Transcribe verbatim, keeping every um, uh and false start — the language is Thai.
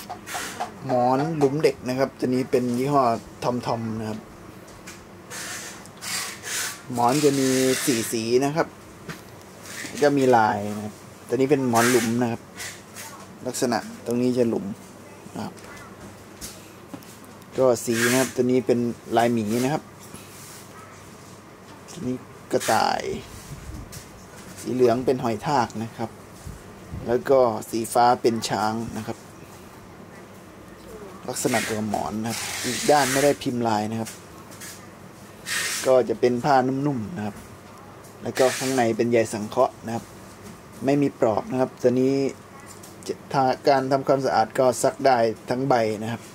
หมอนหลุมเด็กนะครับตัวนี้เป็นยี่ห้อทอมทอมนะครับหมอนจะมีสีสีนะครับก็มีลายนะครับตัวนี้เป็นหมอนหลุมนะครับลักษณะตรงนี้จะหลุมนะครับก็สีนะครับตัวนี้เป็นลายหมีนะครับตัวนี้กระต่ายสีเหลืองเป็นหอยทากนะครับแล้วก็สีฟ้าเป็นช้างนะครับลักษณะตัวหมอนนะครับอีกด้านไม่ได้พิมพ์ลายนะครับก็จะเป็นผ้านุ่มๆนะครับแล้วก็ข้างในเป็นใยสังเคราะห์นะครับไม่มีปลอกนะครับตัวนี้การทำความสะอาดก็ซักได้ทั้งใบนะครับ